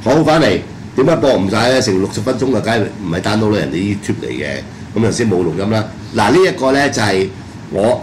好翻嚟，點解播唔晒咧？成60分鐘啊，梗係唔係 download 人哋 YouTube 嚟嘅，咁頭先冇錄音啦。嗱呢一個咧就係我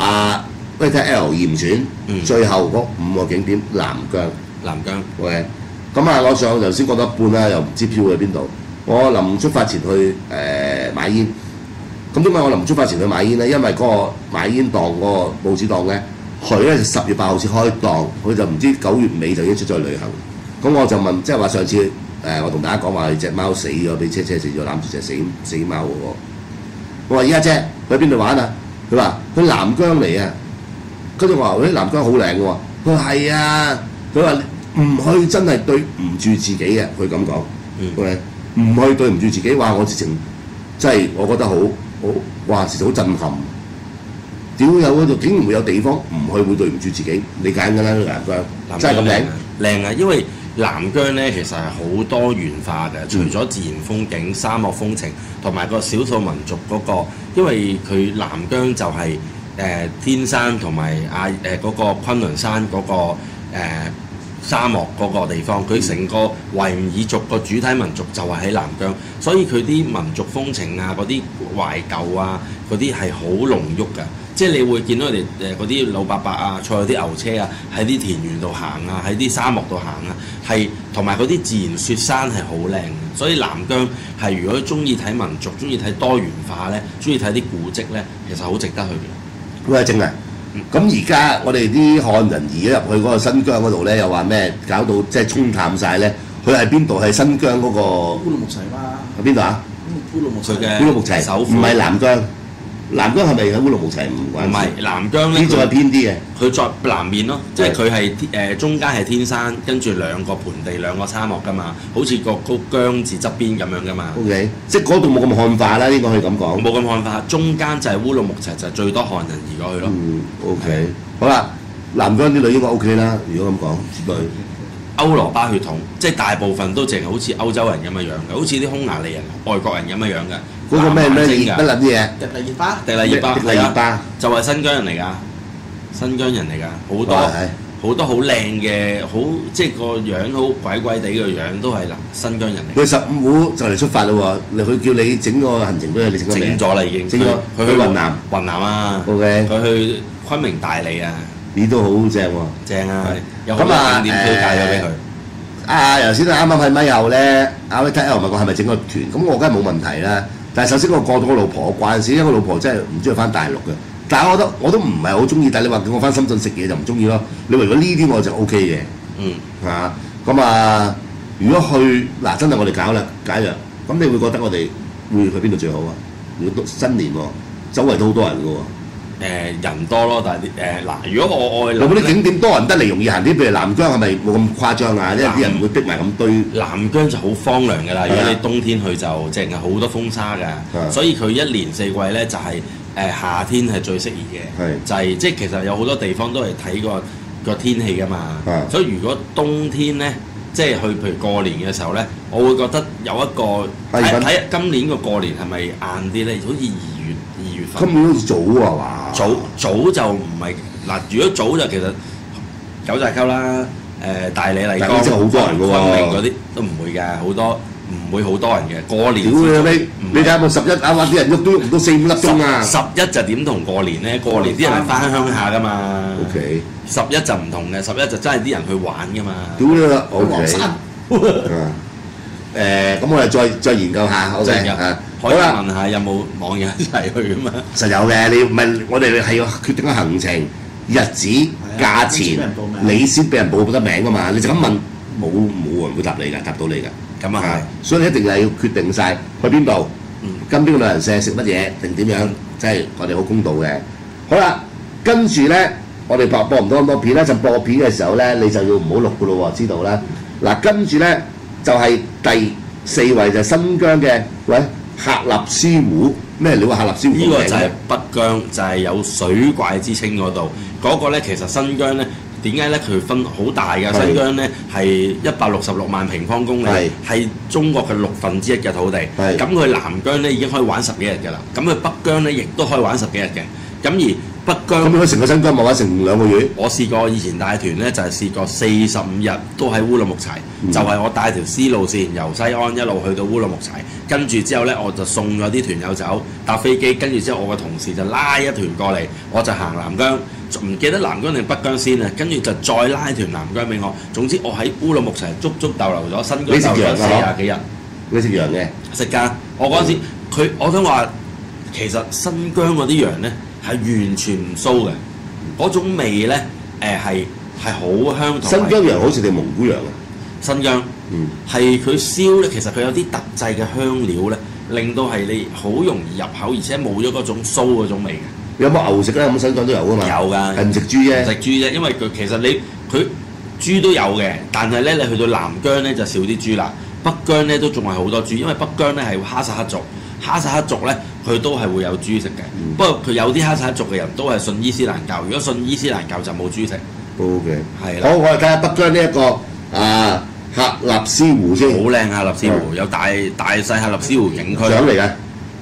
VTL 嚴選最後嗰5個景點南疆。 南疆 OK， 咁啊我上頭先講到一半啦，又唔知飄去邊度。我臨出發前去買煙。咁點解我臨出發前去買煙咧？因為嗰個買煙檔嗰個報紙檔咧，佢咧就10月8號先開檔，佢就唔知9月尾就已經出咗去旅行。咁我就問，即係話上次我同大家講話隻貓死咗，俾車死咗，攬住隻死貓嗰個。我話依家姐去邊度玩啊？佢話去南疆嚟啊。跟住我話：南疆好靚嘅喎。佢話係啊。佢話唔去真係對唔住自己嘅，佢咁講。唔去對唔住自己，話我直情真係我覺得好哇！其實好震撼。屌有嗰度竟然會有地方唔去會對唔住自己，你揀㗎啦南疆，真係咁靚。 靚啊！因為南疆咧其實係好多元化嘅，除咗自然風景、沙漠風情同埋個少數民族嗰個，因為佢南疆就係天山同埋嗰個昆侖山嗰個沙漠嗰個地方，佢成個維吾爾族個主體民族就係喺南疆，所以佢啲民族風情啊、嗰啲懷舊啊、嗰啲係好濃郁㗎。即係你會見到佢哋嗰啲老伯伯啊，坐啲牛車啊，喺啲田園度行啊，喺啲沙漠度行啊，係同埋嗰啲自然雪山係好靚嘅。所以南疆係如果中意睇民族、中意睇多元化咧、中意睇啲古蹟咧，其實好值得去嘅。 喂，正啊！咁而家我哋啲漢人移咗入去嗰個新疆嗰度咧，又話咩搞到即係沖淡晒咧？佢係邊度？係新疆嗰個烏魯木齊嘛？ 喺邊度啊？ 烏魯木齊嘅烏魯木齊，唔係南疆。南疆係咪喺烏魯木齊？唔係南疆咧， 呢再偏啲嘅。 佢再南面咯，即係佢係中間係天山，跟住兩個盆地、兩個沙漠㗎嘛，好似個疆字側邊咁樣㗎嘛。 OK， 即係嗰度冇咁漢化啦，應該可以咁講。 冇咁漢化，中間就係烏魯木齊，就係最多漢人移過去咯。 OK， 好啦，南疆啲女應該 OK 啦，如果咁講，絕對。 歐羅巴血統，即係大部分都淨係好似歐洲人咁嘅樣嘅，好似啲匈牙利人、外國人咁嘅樣嘅。 嗰個咩乜撚啲嘢？ 迪麗熱巴， 迪麗熱巴就係新疆人嚟㗎，新疆人嚟㗎，好多好靚嘅，好即係個樣好鬼鬼地嘅樣，都係新疆人嚟。 佢15號就嚟出發啦喎，佢叫你整個行程俾佢，你整咗啦已經。整咗，佢去雲南啊。 OK。 佢去昆明、大理啊。 你都好正喎。 正啊！有好多景點推介咗俾佢。 頭先啱啱喺咪後咧，VTL問我係咪整個團，咁我梗係冇問題啦。但係首先我過到我老婆慣事，因為我老婆真係唔中意翻大陸嘅。但係我覺得我都唔係好中意，但係你話叫我翻深圳食嘢就唔中意咯。你話如果呢啲我就 OK 嘅。咁如果去嗱真係我哋搞啦解約，咁你會覺得我哋會去邊度最好啊？如果新年喎，周圍都好多人嘅喎。 人多咯，但係如果我有冇啲景點多人得嚟容易行啲？譬如南疆係咪冇咁誇張啊？因為啲人會逼埋咁堆。 南疆就好荒涼㗎啦，如果你冬天去就淨係好多風沙㗎，所以佢一年四季咧就係夏天係最適宜嘅，就係即係其實有好多地方都係睇個天氣㗎嘛。所以如果冬天咧，即係去譬如過年嘅時候咧，我會覺得有一個睇今年個過年係咪晏啲咧？好似2月份。 今年好似早啊嘛。 早就唔係嗱，如果早就其實九寨溝啦，大理麗江、 好多人㗎喎， 昆明嗰啲都唔會㗎，唔會好多人嘅。過年你睇下冇11啊，話啲人喐都唔到4-5粒鐘啊。 11就點同過年咧？過年啲人係翻鄉下㗎嘛。 OK。 11就唔同嘅，11就真係啲人去玩㗎嘛。 屌你啦！OK。咁我哋再研究下。OK。 可以問下有冇網友一齊去㗎嘛？ 實有嘅，你唔係我哋係要決定個行程、日子、價錢，你先俾人報得名㗎嘛？你就咁問，冇人會答你㗎，答到你㗎。 咁啊係， 所以你一定係要決定晒去邊度，跟邊個旅行社食乜嘢定點樣，即係我哋好公道嘅。好啦，跟住咧，我哋播唔到咁多片咧，就播片嘅時候咧，你就要唔好錄㗎咯喎，知道啦。嗱，跟住咧就係第4位就係新疆嘅喀納斯湖。咩料啊？喀納斯湖呢個就係北疆，就係有水怪之稱嗰度。嗰個咧其實新疆咧點解咧佢分好大嘅？新疆咧係166萬平方公里，係中國嘅1/6嘅土地。咁佢南疆咧已經可以玩10幾日㗎啦。咁佢北疆咧亦都可以玩10幾日嘅。咁而北疆咁如果成個新疆望下成2個月， 我試過以前帶團咧，就係、試過45日都喺烏魯木齊，就係我帶條絲路線由西安一路去到烏魯木齊，跟住之後咧我就送咗啲團友走，搭飛機，跟住之後我個同事就拉一團過嚟，我就行南疆，唔記得南疆定北疆先啊，跟住就再拉團南疆俾我。總之我喺烏魯木齊足足逗留咗新疆逗留咗40幾日。 你食羊嘅？ 食㗎，我嗰陣時我想話其實新疆嗰啲羊咧係完全唔騷嘅，嗰種味咧係好香。 新疆羊好似定蒙古羊啊？ 新疆係佢燒咧，其實佢有啲特製嘅香料咧，令到係你好容易入口，而且冇咗嗰種騷嗰種味嘅。 有冇牛食咧？咁新疆都有㗎嘛？ 有㗎， 係唔食豬啫？ 食豬啫，因為其實佢豬都有嘅，但係咧你去到南疆咧就少啲豬啦。北疆咧都仲係好多豬，因為北疆咧係哈薩克族，哈薩克族咧佢都係會有豬食嘅。不過佢有啲哈薩克族嘅人都係信伊斯蘭教，如果信伊斯蘭教就冇豬食。 O.K. 係啦。 好，我哋睇下北疆呢一個喀納斯湖先。 好靚喀納斯湖，有大細喀納斯湖景區。 相嚟嘅。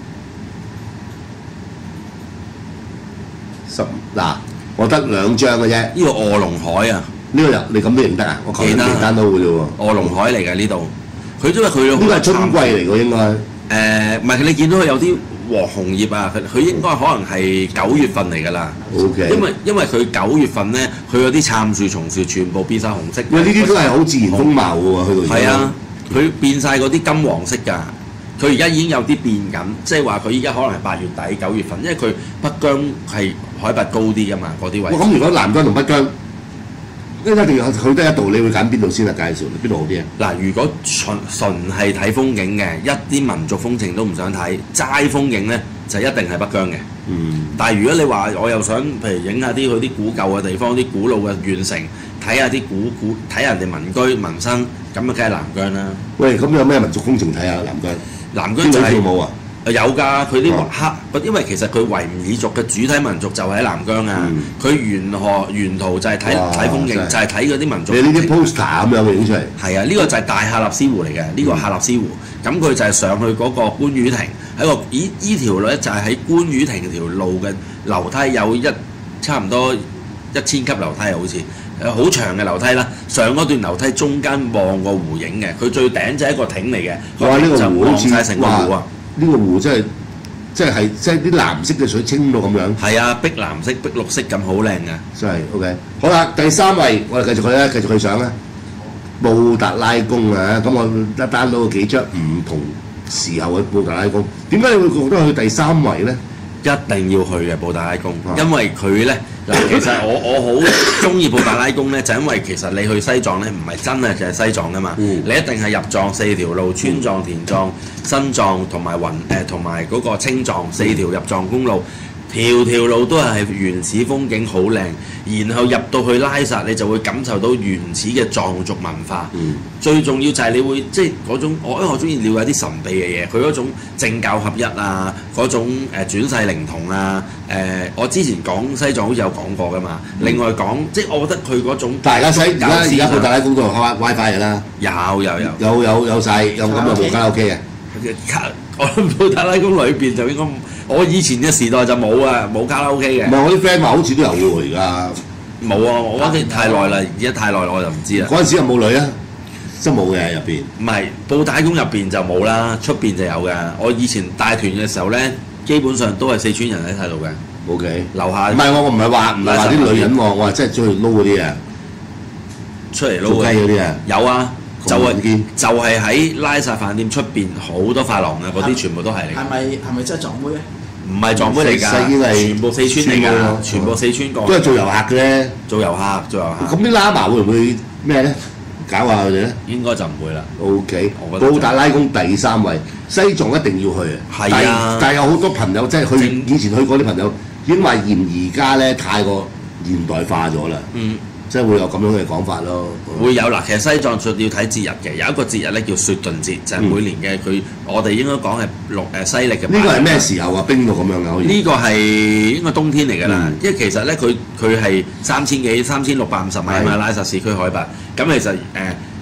嗱，我得2張嘅啫。 呢個卧龍海啊！ 呢個入你咁都認得啊？我求其簡單到嘅啫喎。 卧龍海嚟嘅呢度，佢因為佢呢個係春季嚟㗎應該。 唔係你見到佢有啲黃紅葉啊，佢應該可能係9月份嚟㗎啦。 O.K. 因為佢9月份咧，佢嗰啲杉樹、松樹全部變晒紅色。 因為呢啲都係好自然風貌㗎喎，去到。 係啊，佢變晒嗰啲金黃色㗎。佢而家已經有啲變緊，即係話佢依家可能係8月底9月份，因為佢北疆係海拔高啲㗎嘛，嗰啲位。 咁如果南疆同北疆，一定要去得一度，你會揀邊度先啊？介紹邊度好啲啊？ 嗱，如果純係睇風景嘅，一啲民族風情都唔想睇，齋風景咧就一定係北疆嘅。但係如果你話我又想，譬如影下啲佢啲古舊嘅地方、啲古老嘅縣城，睇下啲睇人哋民居民生，咁啊梗係南疆啦。 喂，咁有咩民族風情睇下南疆？ 南疆就係跳舞啊！ 有㗎，佢啲因為其實佢維吾爾族嘅主體民族就喺南疆啊。佢沿途就係睇風景，就係睇嗰啲民族。 你呢啲 poster 咁樣嘅影出嚟。 係啊，呢個就係大喀納斯湖嚟嘅，呢個喀納斯湖。咁佢就係上去嗰個觀雨亭，喺個依條路咧就係喺觀雨亭條路嘅樓梯有差唔多1000級樓梯啊，好似好長嘅樓梯啦。上嗰段樓梯中間望個湖影嘅，佢最頂就係一個艇嚟嘅。 哇！呢個湖好似成個湖啊！ 呢個湖真係啲藍色嘅水清到咁樣。 係啊，碧藍色、碧綠色咁好靚嘅。 真係 OK。好啦，第3位我哋繼續去相啦。布達拉宮啊，咁我一單到幾張唔同時候嘅布達拉宮。點解你會覺得去第3位咧？ 一定要去嘅布達拉宮，因為佢咧嗱，其實我好中意布達拉宮咧，就因為其實你去西藏咧，唔係真係就係西藏噶嘛，你一定係入藏4條路，川藏、滇藏、新藏同埋同埋嗰個青藏4條入藏公路。條路都係原始風景好靚，然後入到去拉薩，你就會感受到原始嘅藏族文化。最重要就係你會即係嗰種，因為我中意了解啲神秘嘅嘢，佢嗰種政教合一啊，嗰種轉世靈童啊，我之前講西藏好似有講過噶嘛。另外講即係我覺得佢嗰種， 但係而家布達拉宮都有開 WiFi 㗎啦，有晒，有咁就冇卡拉 OK 嘅。 我諗布達拉宮裏邊就應該，我以前嘅時代就冇啊，冇卡拉 OK 嘅。 唔係我啲 friend 話好似都有喎，而家冇啊！我嗰啲太耐啦，而家太耐我就唔知啦。 嗰陣時有冇女啊？真冇嘅入邊。 唔係布達拉宮入邊就冇啦，出邊就有嘅。我以前帶團嘅時候咧，基本上都係四川人喺晒度嘅。 OK。 樓下唔係我唔係話啲女人喎，我話真係出去撈嗰啲啊， 出嚟撈做雞嗰啲啊。 有啊。就係喺拉薩飯店出邊好多髮廊啊，嗰啲全部都係嚟。 係咪真係藏妹咧？ 唔係藏妹嚟㗎，全部四川嚟㗎，全部四川過。 都係做遊客嘅啫。做遊客。咁啲喇嘛會唔會咩咧？搞下佢哋咧？ 應該就唔會啦。 OK。布達拉宮第3位，西藏一定要去啊。 係啊。 但係有好多朋友即係以前去過啲朋友已經話嫌而家咧太過現代化咗啦。即係會有咁樣嘅講法咯。 會有嗱，其實西藏要睇節日嘅，有一個節日咧叫雪頓節，就係每年嘅我哋應該講係西歷嘅。呢個係咩時候啊？冰到咁樣嘅可以？ 呢個係應該冬天嚟㗎啦，因為其實咧佢係3650米啊嘛，拉薩市區海拔。咁其實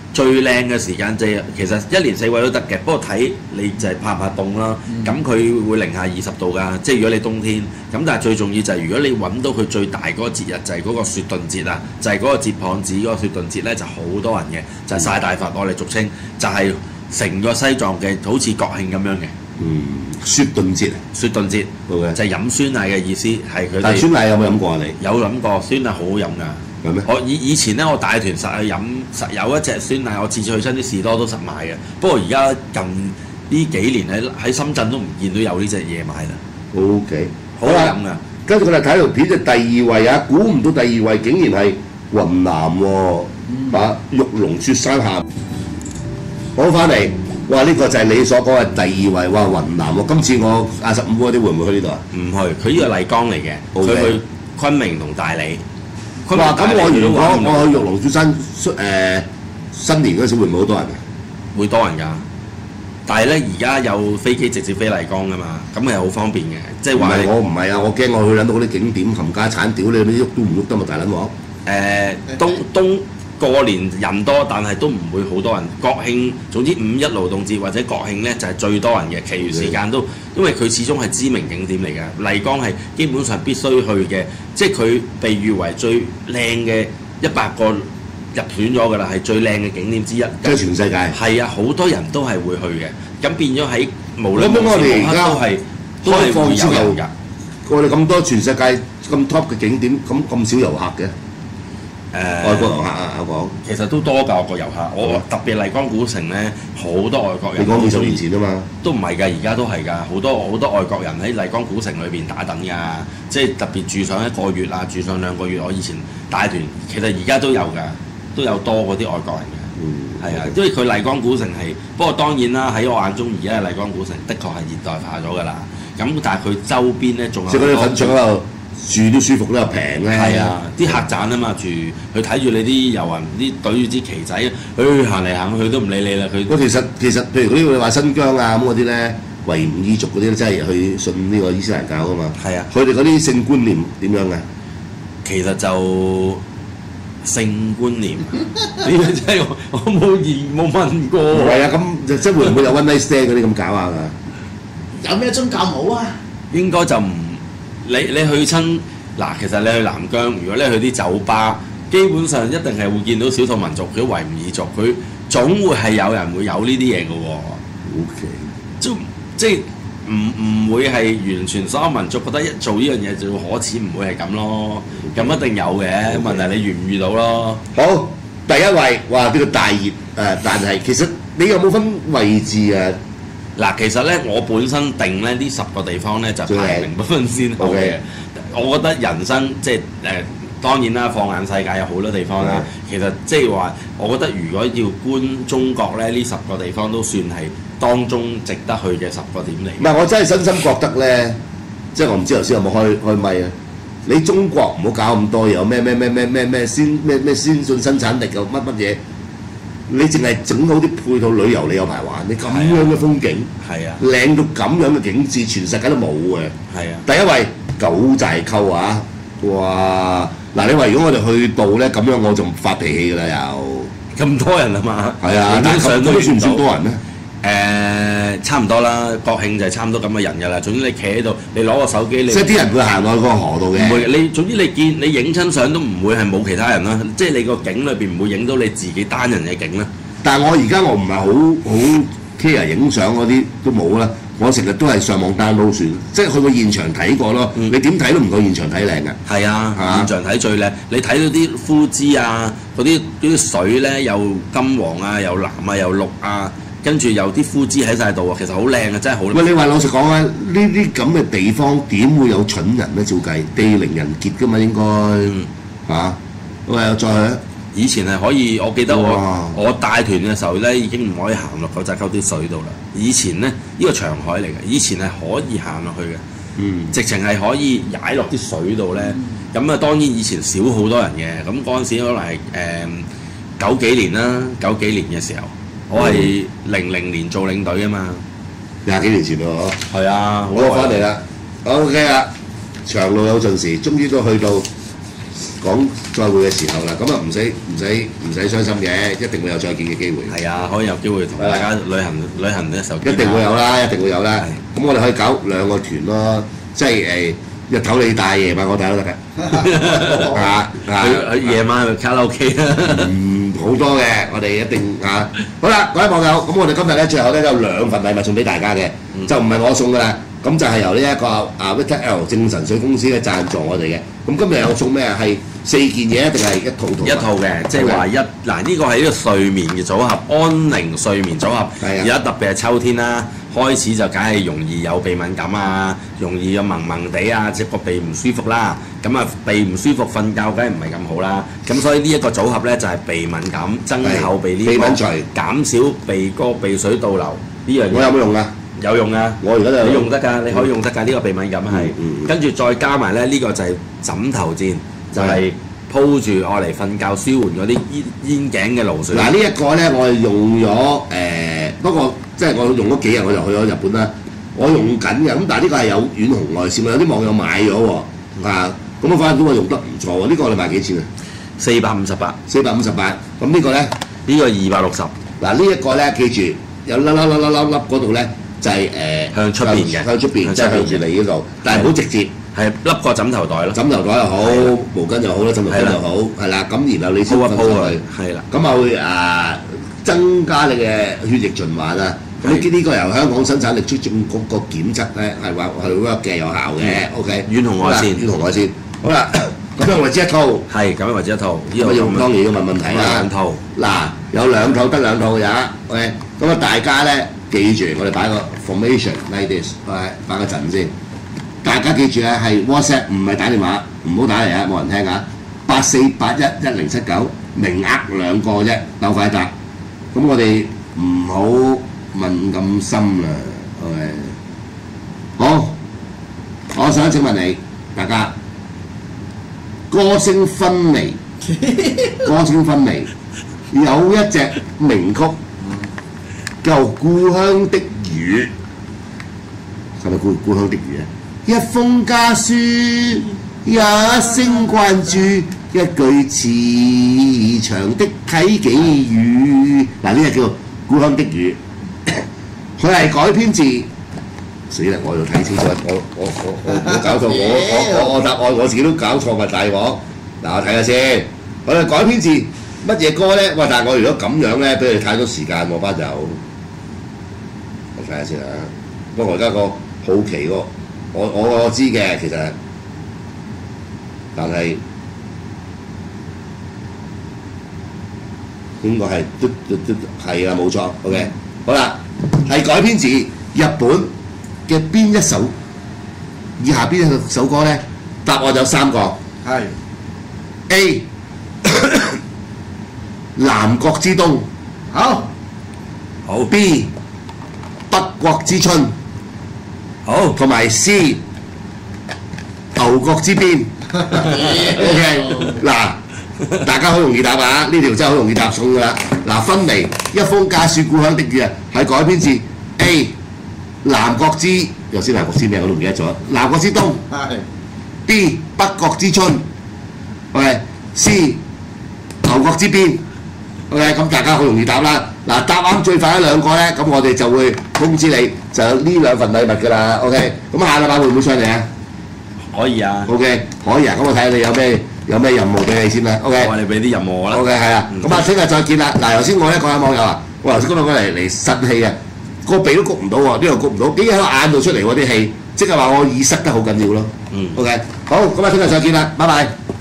最靚嘅時間其實一年四季都得嘅，不過睇你就係怕唔怕凍啦。咁佢會零下20度㗎，即係如果你冬天。咁但係最重要就係如果你揾到佢最大嗰個節日就係嗰個雪頓節啊，就係嗰個節胖子嗰個雪頓節咧，就好多人嘅，就係曬大佛我哋俗稱，就係成個西藏嘅好似國慶咁樣嘅。 雪頓節， 雪頓節就係飲酸奶嘅意思，係佢哋。 但係酸奶有冇飲過啊？你有飲過酸奶，好好飲㗎。 係咩？ 我以前咧，我帶團實去飲，實有一隻酸奶，我次次去親啲士多都實買嘅。不過而家近呢幾年喺深圳都唔見到有呢隻嘢買啦。 OK， 好飲㗎。 跟住我哋睇條片就第2位啊，估唔到第2位竟然係雲南喎，玉龍雪山下。講翻嚟，哇！呢個就係你所講嘅第2位，哇！雲南喎，今次我25嗰啲會唔會去呢度啊？ 唔去，佢呢個麗江嚟嘅，佢去昆明同大理。 哇！咁我如果我去玉龍雪山新年嗰時會唔會好多人啊？ 會多人㗎，但係咧而家有飛機直接飛麗江㗎嘛，咁係好方便嘅，即係話。 我唔係啊，我驚我去撚到嗰啲景點冚家產，屌你喐都唔喐得嘛，大撚鑊。 冬過年人多，但係都唔會好多人。國慶總之5·1勞動節或者國慶咧就係最多人嘅，其餘時間都因為佢始終係知名景點嚟嘅，麗江係基本上必須去嘅，即係佢被譽為最靚嘅100個入選咗㗎啦，係最靚嘅景點之一。 即係全世界。 係啊，好多人都係會去嘅，咁變咗喺無論咁我哋而家都係會有人㗎。 我哋咁多全世界咁 top 嘅景點，咁少遊客嘅。外國遊客啊，我講其實都多㗎外國遊客，我特別麗江古城咧，好多外國人。 你講20年前啊嘛， 都唔係㗎，而家都係㗎，好多外國人喺麗江古城裏邊打躉㗎，即係特別住上1個月啊，住上2個月。我以前帶團，其實而家都有㗎，都有多嗰啲外國人嘅，係啊，因為佢麗江古城係，不過當然啦，喺我眼中而家嘅麗江古城的確係現代化咗㗎啦。咁但係佢周邊咧仲有即係嗰啲粉腸喺度住都舒服都又平咧。 係啊，啲客棧啊嘛住，佢睇住你啲遊人啲對住支旗仔，行嚟行去都唔理你啦。佢其實譬如嗰啲你話新疆啊咁嗰啲咧，維吾爾族嗰啲咧，真係去信呢個伊斯蘭教㗎嘛。 係啊， 佢哋嗰啲性觀念點樣嘅？ 其實就性觀念，呢個真係我冇問過。 唔係啊，咁即係會唔會有 one night stand 嗰啲咁搞下㗎？ 有咩宗教冇啊？ 應該就唔你去親嗱，其實你去南疆，如果你去啲酒吧，基本上一定係會見到少數民族，佢維吾爾族，佢總會係有人會有呢啲嘢嘅喎。 OK， 即係唔會係完全所有民族覺得一做呢樣嘢就會可恥，唔會係咁咯。咁一定有嘅，問題你遇唔遇到咯？ 好，第1位，哇！呢個大熱但係其實你有冇分位置啊？ 嗱，其實咧，我本身定咧呢10個地方咧就排名不分先後嘅。我覺得人生即係當然啦，放眼世界有好多地方啦。其實即係話，我覺得如果要觀中國咧，呢10個地方都算係當中值得去嘅10個點嚟。 唔係，我真係真心覺得咧，即係我唔知頭先有冇開咪啊？你中國唔好搞咁多嘢，有咩先進生產力又乜嘢？你淨係整好啲配套旅遊，你有排玩。你咁樣嘅風景，靚到咁樣嘅景緻，全世界都冇嘅。 係啊， 第1位九寨溝啊！哇！嗱，你話如果我哋去到咧咁樣，我就發脾氣㗎啦又。 咁多人啊嘛。 係啊，但係咁都算唔算多人咧？ 差唔多啦，國慶就係差唔多咁嘅人㗎啦。總之你企喺度，你攞個手機，你即係啲人會行落去嗰個河度嘅。 唔會，你總之你影親相都唔會係冇其他人啦。即係你個景裏邊唔會影到你自己單人嘅景啦。 但係我而家我唔係好 care 影相嗰啲都冇啦。我成日都係上網 download 算，即係去過現場睇過咯。你點睇都唔夠現場睇靚㗎。係啊，現場睇最靚。你睇到啲枯枝啊，嗰啲水咧又金黃啊，又藍啊，又綠啊。跟住有啲枯枝喺晒度啊，其實好靚啊，真係好靚。 喂，你話老實講啊，呢啲咁嘅地方點會有蠢人咧？照計地靈人傑㗎嘛，應該嚇。喂，再去。 以前係可以，我記得我帶團嘅時候咧，已經唔可以行落九寨溝啲水度啦。以前咧，呢個長海嚟嘅，以前係可以行落去嘅，直情係可以踩落啲水度咧。咁啊，當然以前少好多人嘅，咁嗰陣時可能係90幾年啦，90幾年嘅時候。我係00年做領隊啊嘛 ，20幾年前咯嗬。係啊， 我翻嚟啦 ，OK 啦，長路有盡時，終於都去到講再會嘅時候啦。咁啊唔使傷心嘅，一定會有再見嘅機會。 係啊，可以有機會同大家旅行嘅時候一定會有啦，一定會有啦。咁我哋可以搞2個團咯，即係日頭你帶，夜晚我帶都得㗎。 去夜晚去卡拉 OK 啦。 好多嘅，我哋一定啊！好啦，各位網友，咁我哋今日咧最後咧有2份禮物送俾大家嘅，就唔係我送㗎啦，咁就係由呢一個Victor L 正神水公司咧贊助我哋嘅。咁今日有送咩啊？係4件嘢定係一套？ 一套嘅，即係話嗱呢個係呢個睡眠嘅組合，安寧睡眠組合。而家特別係秋天啦，開始就梗係容易有鼻敏感啊，容易有蒙蒙地啊，即係個鼻唔舒服啦。咁啊鼻唔舒服，瞓覺梗係唔係咁好啦。咁所以呢一個組合咧就係鼻敏感、增厚鼻呢個，減少鼻哥鼻水倒流呢樣嘢。 我有冇用啊？ 有用啊！ 我而家就你用得㗎，你可以用得㗎。呢個鼻敏感係，跟住再加埋咧，呢個就係枕頭墊，就係鋪住我嚟瞓覺，舒緩嗰啲肩頸嘅勞損。 嗱呢一個咧，我係用咗不過即係我用咗幾日我就去咗日本啦。我用緊嘅，咁但係呢個係有遠紅外線，有啲網友買咗喎，咁我反而都話用得唔錯喎。呢個你賣幾錢啊 ？458。 458。咁呢個咧？ 呢個260。 嗱呢一個咧，記住有粒嗰度咧。就係向出邊嘅， 向出邊，即係向住你嗰度，但係好直接， 係笠個枕頭袋咯。 枕頭袋又好，毛巾又好啦，枕頭袋又好，係啦。咁然後你先鋪一鋪佢，係啦。 咁啊會增加你嘅血液循環啊。咁呢個由香港生產力促進局個檢測咧係話係 work 嘅有效嘅。OK。遠紅外線，遠紅外線。好啦，咁樣為之一套。係咁樣為之一套。呢個用當然要問問題啦。2套。嗱，有2套得2套嘅咋 ？OK。咁啊，大家咧。記住，我哋擺個 formation like this， 擺個陣先。大家記住啊，係 WhatsApp 唔係打電話，唔好打嚟啊，冇人聽啊。84811079，名額2個啫，鬥快答。咁我哋唔好問咁深啦，OK。好，我想請問你，大家歌聲分離，有一隻名曲。叫故鄉的雨，係咪故鄉的雨啊？一封家書，一聲關注，一句慈祥的啟己語。嗱，呢個叫故鄉的雨，佢係改編自死啦！我要睇清楚，我搞錯，我答案我自己都搞錯，咪大鑊。嗱，我睇下先，佢係改編自乜嘢歌咧？喂，但係我如果咁樣咧，俾你太多時間，我班友。睇下先啊！不過我而家個好奇喎，我知嘅其實，但係應該係都係啊，冇錯。OK， 好啦，係改編自日本嘅邊一首？以下邊一首歌咧？答案有3個。係 A 南國之冬。好 B 北國之春，好，同埋 C 牛角之邊。OK， 嗱，大家好容易答啊！呢條真係好容易答送㗎啦。嗱，分離一封家書故鄉的雨啊，係改編自 A 南國之，頭先南國之咩我都唔記得咗。南國之冬係 B 北國之春，OK C 牛角之邊。OK， 咁大家好容易答啦。嗱，答啱最快2個咧，咁我哋就會通知你，就有呢2份禮物㗎啦。OK， 咁下禮拜會唔會上嚟啊？ 可以啊。 OK， 可以啊。咁我睇下你有咩任務俾你先啦。OK， 我話你俾啲任務我啦。OK， 係啊。咁啊，聽日再見啦。嗱，頭先我咧講下網友啊，我頭先今日嚟呻氣啊，個鼻都谷唔到喎，呢度谷唔到，竟然喺眼度出嚟喎啲氣，即係話我耳塞得好緊要咯。OK， 好，咁啊，聽日再見啦，拜拜。